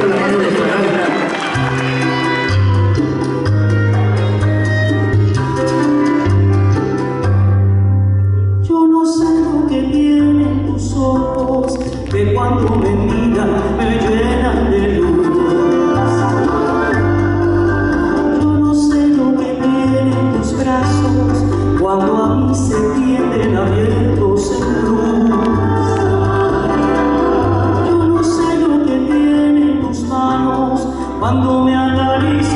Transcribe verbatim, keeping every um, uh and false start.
levanta la mano los parantes. Yo no sé lo que tienen tus ojos, que cuando me miran me llenan de luz. Yo no sé lo que tienen tus brazos, cuando a mí se tienden abiertos en luz. Yo no sé lo que tienen tus manos, cuando me analizan